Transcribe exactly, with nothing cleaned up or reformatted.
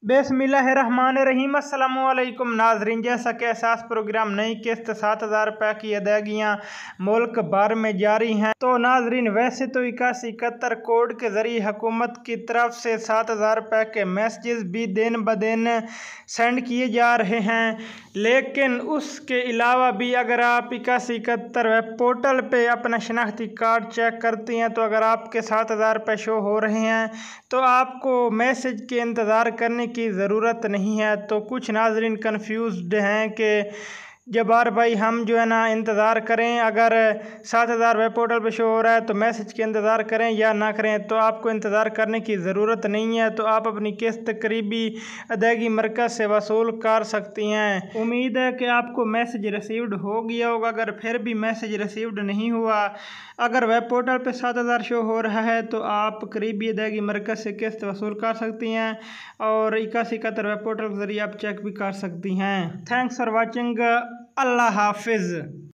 बिस्मिल्लाहिर्रहमानिर्रहीम। अस्सलामुअलैकुम नाजरीन, जैसा कि एहसास प्रोग्राम नई किस्त सात हज़ार रुपये की अदायगियाँ मुल्क भर में जारी हैं। तो नाजरीन, वैसे तो इक्यासी इकहत्तर कोड के ज़रिए हुकूमत की तरफ से सात हज़ार रुपये के मैसेजेस भी दिन ब दिन सेंड किए जा रहे हैं, लेकिन उसके अलावा भी अगर आप इक्यासी इकहत्तर वेब पोर्टल पे अपना शनाख्ती कार्ड चेक करती हैं तो अगर आपके सात हज़ार रुपये शो हो रहे हैं तो आपको मैसेज के इंतज़ार करने की ज़रूरत नहीं है। तो कुछ नाजरीन कन्फ्यूज्ड हैं कि जब्बार भाई हम जो है ना इंतज़ार करें, अगर सात हज़ार वेब पोर्टल पे शो हो रहा है तो मैसेज के इंतज़ार करें या ना करें। तो आपको इंतज़ार करने की ज़रूरत नहीं है, तो आप अपनी किस्त करीबी अदायगी मरकज़ से वसूल कर सकती हैं। उम्मीद है कि आपको मैसेज रिसीव्ड हो गया होगा। अगर फिर भी मैसेज रिसीव्ड नहीं हुआ, अगर वेब पोर्टल पे सात हज़ार शो हो रहा है तो आप करीबी अदायगी मरकज़ से किस्त वसूल कर सकती हैं और इक्यासी इकहत्तर वेब पोर्टल के ज़रिए आप चेक भी कर सकती हैं। Thanks for watching. अल्लाह हाफिज़।